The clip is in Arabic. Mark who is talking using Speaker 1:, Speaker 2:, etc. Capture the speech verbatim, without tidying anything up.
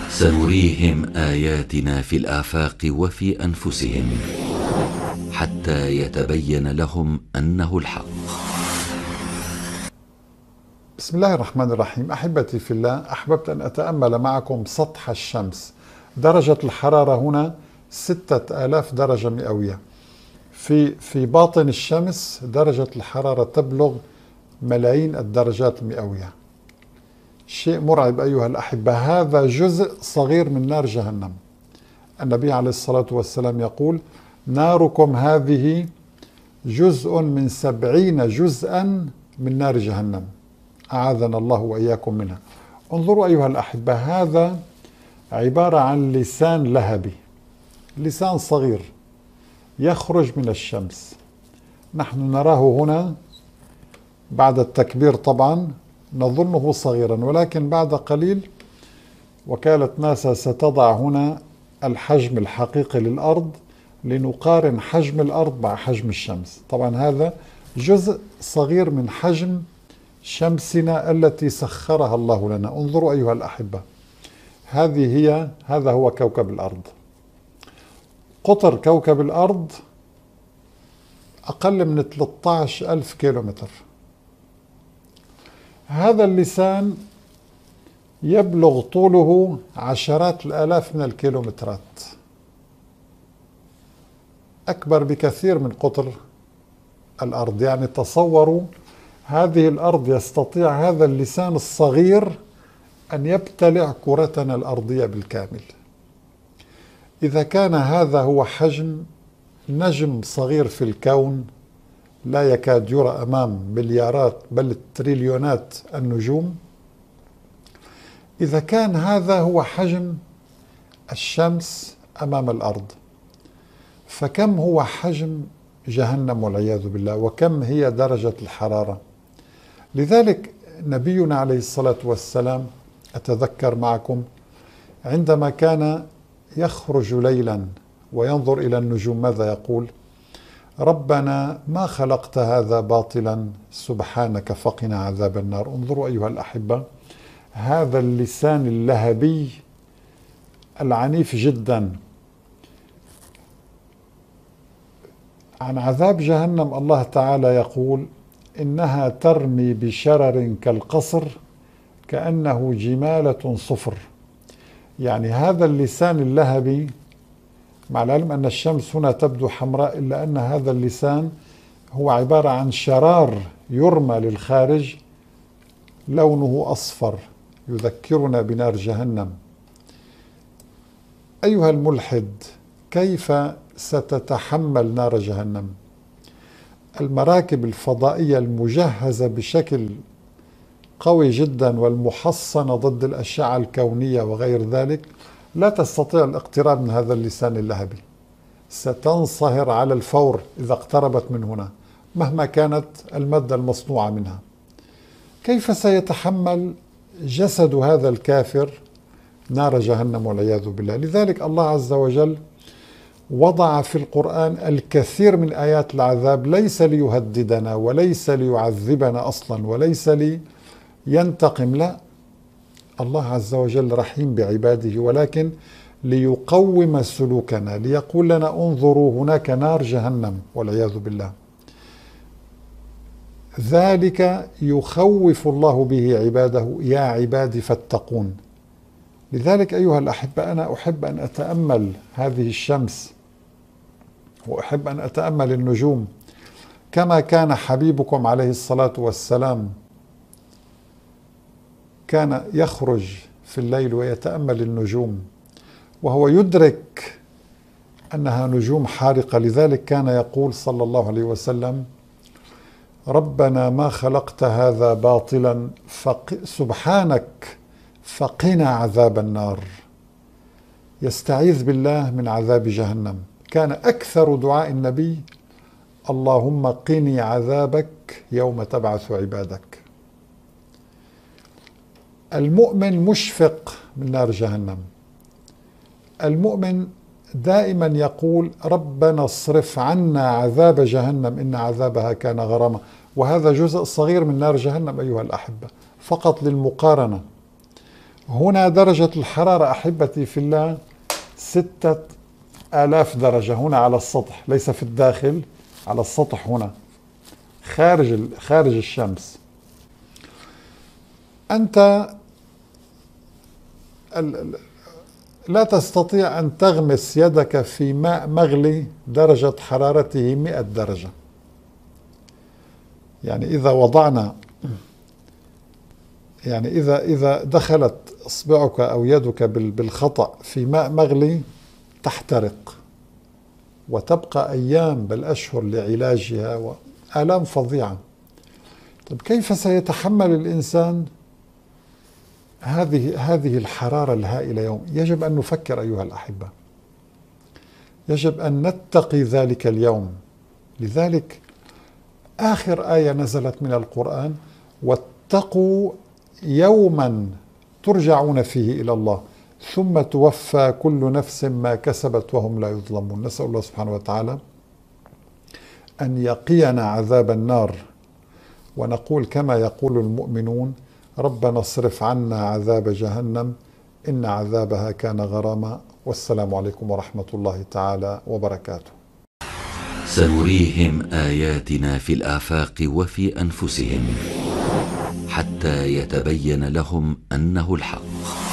Speaker 1: سنريهم آياتنا في الآفاق وفي أنفسهم حتى يتبين لهم أنه الحق.
Speaker 2: بسم الله الرحمن الرحيم. أحبتي في الله، أحببت أن أتأمل معكم سطح الشمس. درجة الحرارة هنا ستة آلاف درجة مئوية. في في باطن الشمس درجة الحرارة تبلغ ملايين الدرجات المئوية. شيء مرعب أيها الأحبة. هذا جزء صغير من نار جهنم. النبي عليه الصلاة والسلام يقول: ناركم هذه جزء من سبعين جزءا من نار جهنم، أعاذنا الله وإياكم منها. انظروا أيها الأحبة، هذا عبارة عن لسان لهبي، لسان صغير يخرج من الشمس. نحن نراه هنا بعد التكبير طبعا نظنه صغيرا، ولكن بعد قليل وكالة ناسا ستضع هنا الحجم الحقيقي للأرض لنقارن حجم الأرض مع حجم الشمس. طبعا هذا جزء صغير من حجم شمسنا التي سخرها الله لنا. انظروا أيها الأحبة، هذه هي هذا هو كوكب الأرض. قطر كوكب الأرض أقل من ثلاثة عشر ألف كيلومتر. هذا اللسان يبلغ طوله عشرات الآلاف من الكيلومترات، أكبر بكثير من قطر الأرض. يعني تصوروا، هذه الأرض يستطيع هذا اللسان الصغير أن يبتلع كرتنا الأرضية بالكامل. إذا كان هذا هو حجم نجم صغير في الكون لا يكاد يرى أمام مليارات بل تريليونات النجوم، إذا كان هذا هو حجم الشمس أمام الأرض، فكم هو حجم جهنم والعياذ بالله، وكم هي درجة الحرارة. لذلك نبينا عليه الصلاة والسلام، أتذكر معكم عندما كان يخرج ليلا وينظر إلى النجوم ماذا يقول؟ ربنا ما خلقت هذا باطلا سبحانك فقنا عذاب النار. انظروا أيها الأحبة، هذا اللسان اللهبي العنيف جدا. عن عذاب جهنم الله تعالى يقول: إنها ترمي بشرر كالقصر كأنه جمالة صفر. يعني هذا اللسان اللهبي، مع العلم أن الشمس هنا تبدو حمراء، إلا أن هذا اللسان هو عبارة عن شرار يرمى للخارج لونه أصفر يذكرنا بنار جهنم. أيها الملحد، كيف ستتحمل نار جهنم؟ المراكب الفضائية المجهزة بشكل قوي جدا والمحصنة ضد الأشعة الكونية وغير ذلك لا تستطيع الاقتراب من هذا اللسان اللهبي، ستنصهر على الفور إذا اقتربت من هنا مهما كانت المادة المصنوعة منها. كيف سيتحمل جسد هذا الكافر نار جهنم والعياذ بالله؟ لذلك الله عز وجل وضع في القرآن الكثير من آيات العذاب، ليس ليهددنا وليس ليعذبنا أصلا وليس لينتقم، لا، الله عز وجل رحيم بعباده، ولكن ليقوم سلوكنا، ليقول لنا انظروا هناك نار جهنم والعياذ بالله. ذلك يخوف الله به عباده، يا عبادي فاتقون. لذلك أيها الأحبة، أنا أحب أن أتأمل هذه الشمس وأحب أن أتأمل النجوم كما كان حبيبكم عليه الصلاة والسلام كان يخرج في الليل ويتأمل النجوم وهو يدرك أنها نجوم حارقة. لذلك كان يقول صلى الله عليه وسلم: ربنا ما خلقت هذا باطلا فق... سبحانك فقنا عذاب النار. يستعيذ بالله من عذاب جهنم. كان أكثر دعاء النبي: اللهم قني عذابك يوم تبعث عبادك. المؤمن مشفق من نار جهنم. المؤمن دائما يقول: ربنا اصرف عنا عذاب جهنم إن عذابها كان غراما. وهذا جزء صغير من نار جهنم أيها الأحبة، فقط للمقارنة. هنا درجة الحرارة أحبتي في الله ستة آلاف درجة هنا على السطح، ليس في الداخل، على السطح هنا خارج خارج الشمس. أنت لا تستطيع أن تغمس يدك في ماء مغلي درجة حرارته مئة درجة. يعني إذا وضعنا يعني إذا إذا دخلت إصبعك أو يدك بالخطأ في ماء مغلي تحترق وتبقى أيام بل أشهر لعلاجها وآلام فظيعة. طيب كيف سيتحمل الإنسان هذه هذه الحرارة الهائلة يوم؟ يجب أن نفكر أيها الأحبة، يجب أن نتقي ذلك اليوم. لذلك آخر آية نزلت من القرآن: واتقوا يوما ترجعون فيه إلى الله ثم توفى كل نفس ما كسبت وهم لا يظلمون. نسأل الله سبحانه وتعالى أن يقينا عذاب النار، ونقول كما يقول المؤمنون: ربنا اصرف عنا عذاب جهنم إن عذابها كان غراما. والسلام عليكم ورحمة الله تعالى وبركاته.
Speaker 1: سنريهم آياتنا في الآفاق وفي أنفسهم حتى يتبين لهم أنه الحق.